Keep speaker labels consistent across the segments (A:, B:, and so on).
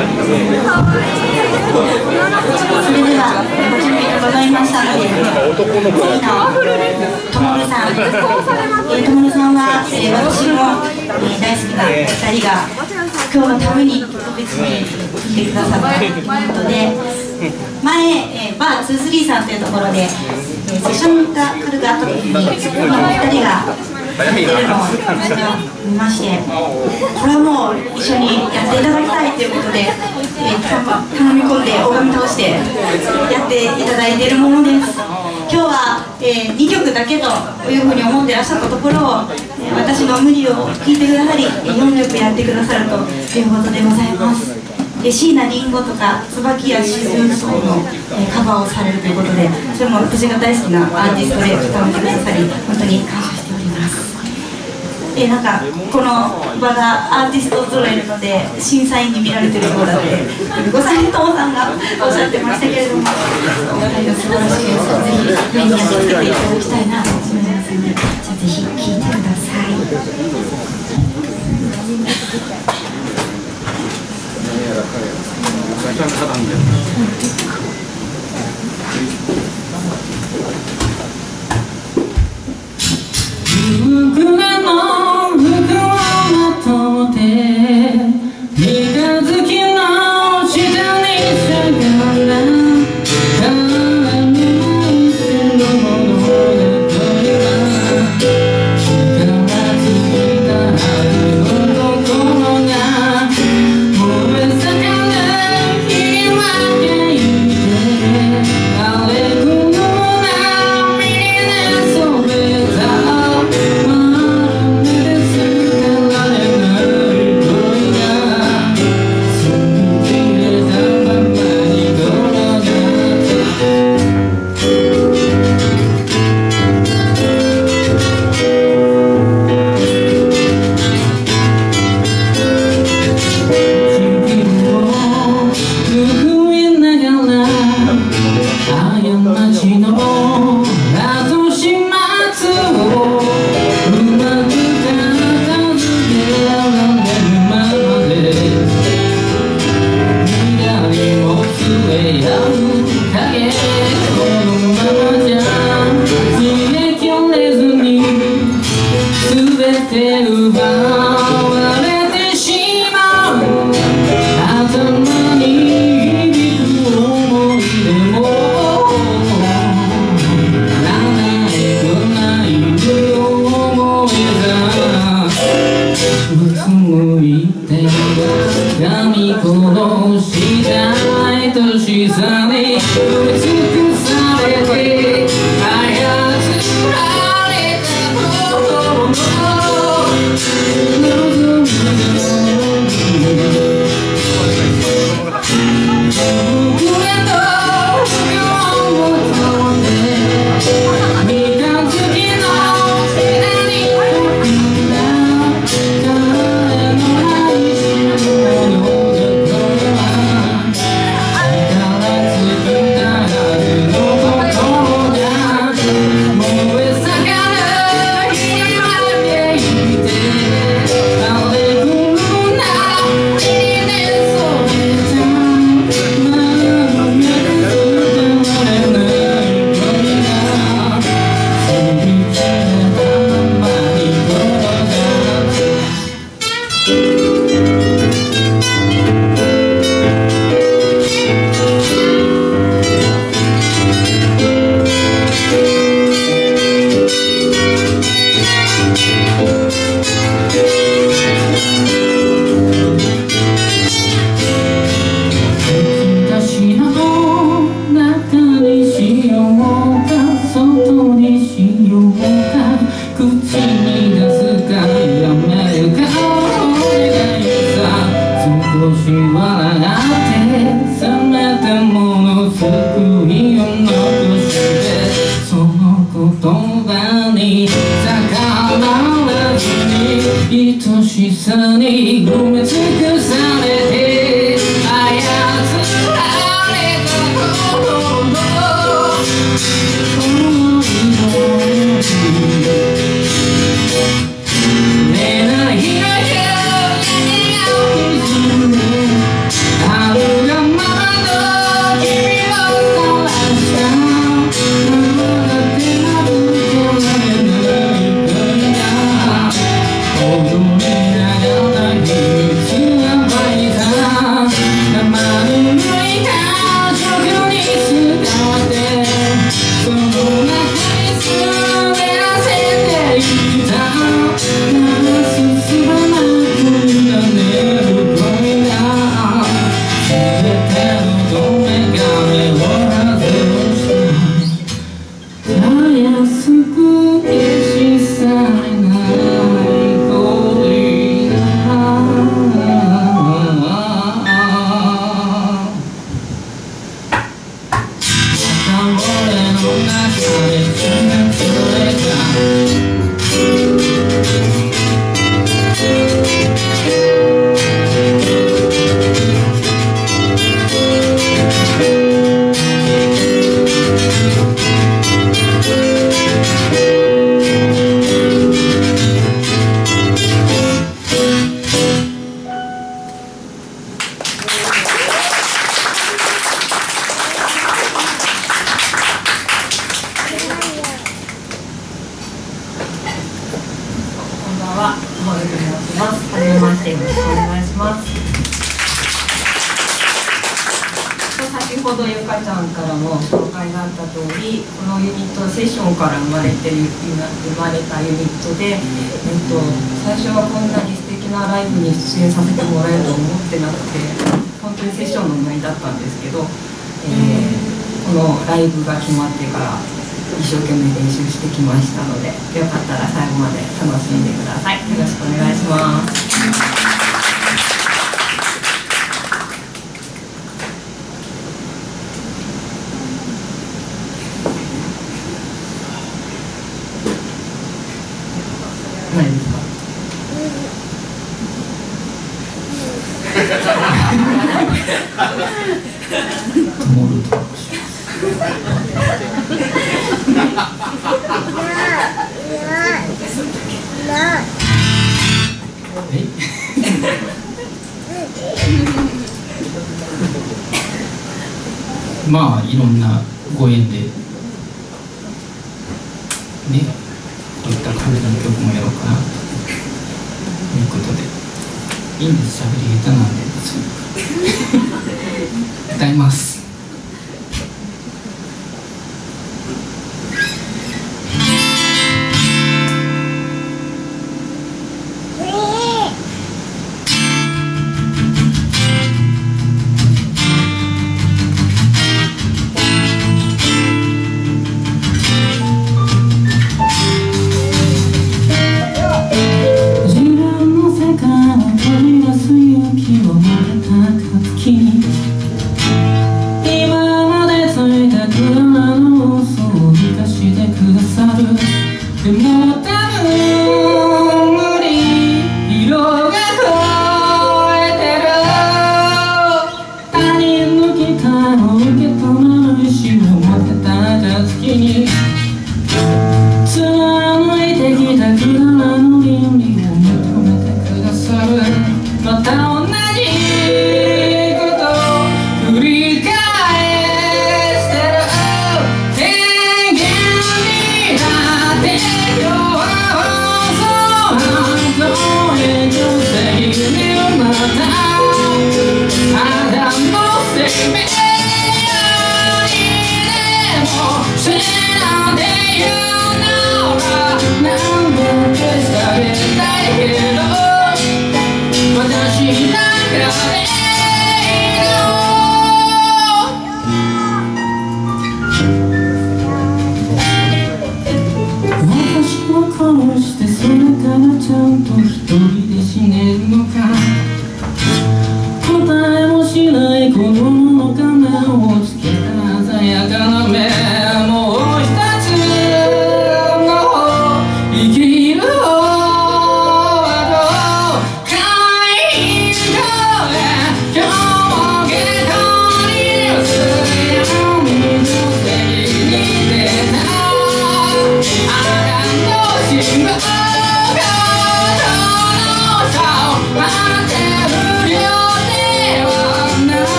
A: ではご準備がございましたので、次のともるさん、ともるさんは、私も、大好きな2人が今日のために特別に来てくださったということで、前、バー2-3さんというところで、セッションが来るがあった時に、この2人がやってるのを私は見まして、これはもう一緒にやっていただきたいということで、頼み込んで拝み倒してやっていただいているものです。今日は、2曲だけというふうに思ってらっしゃったところを、私の無理を聞いてくださり、4曲やってくださるということでございます。椎名林檎とか椿屋静草のカバーをされるということで、それも私が大好きなアーティストで固めてくださり、本当に感謝しております。なんかこの場がアーティスト揃えるので審査員に見られてるようだってごさんともさんがおっしゃってましたけれども、お二人の素晴らしい演奏をぜひ目に焼き付けていただきたいなと思いますので、じゃあぜひ聴いてください。
B: I ちゃんからも紹介があった通り、このユニットはセッションから生まれたユニットで、最初はこんなに素敵なライブに出演させてもらえると思ってなくて、本当にセッションのノリだったんですけど、このライブが決まってから一生懸命練習してきましたので、よかったら最後まで楽しんでください。よろしくお願いします。何ですか？
C: まあいろんなご縁でね、こういった感じの曲もやろうかなということで、いいんです、喋り下手なんで歌います。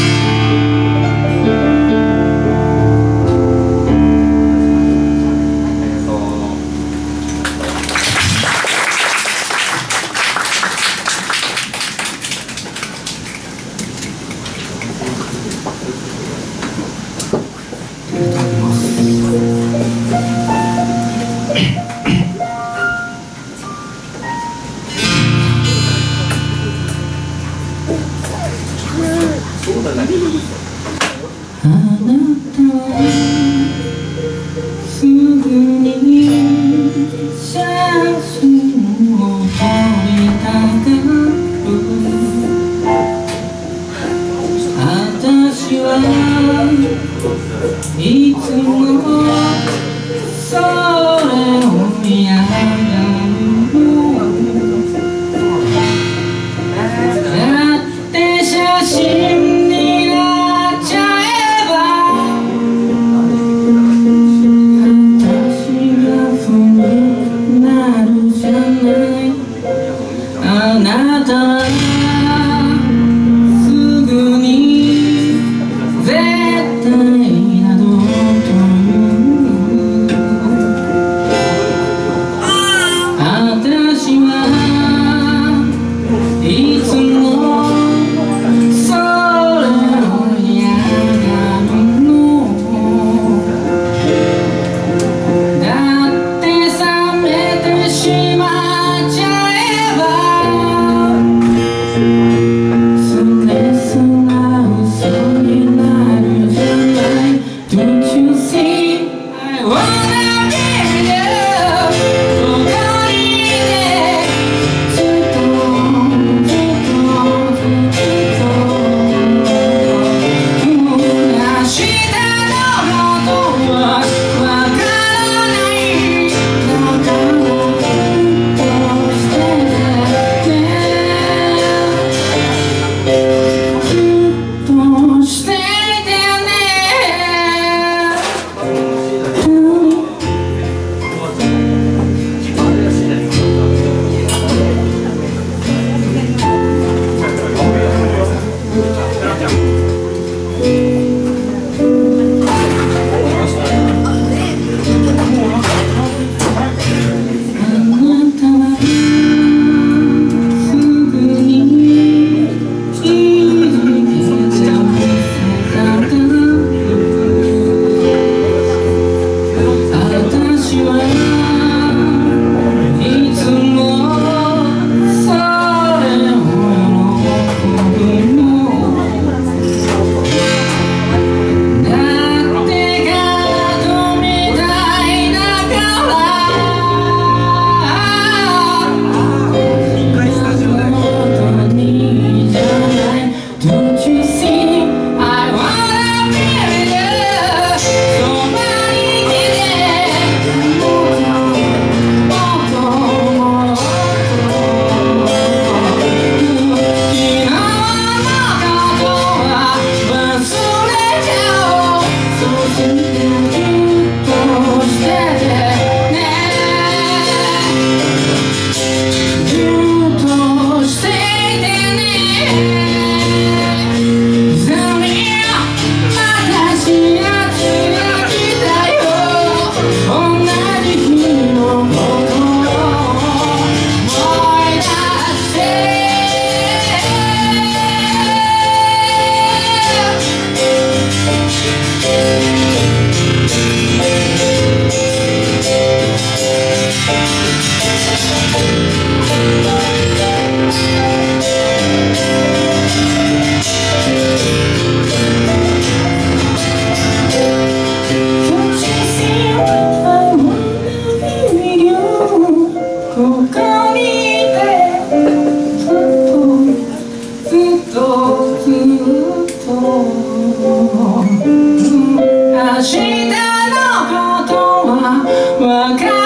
B: はい、
C: すぐに写真を撮りたがる。私はいつもそれを嫌がる。だって写真になっちゃえば私が不になるじゃない。あなたはすぐに絶対などと言う。私はいつもそれを嫌がるの。だって冷めてしまっちゃえばそれすら嘘になるじゃない。Don't you see I wanna be with you。 ここにいてずっとずっとずっと明日のことはわからない。だからずっとしてね。ずっとしててね。明日のことはわかる。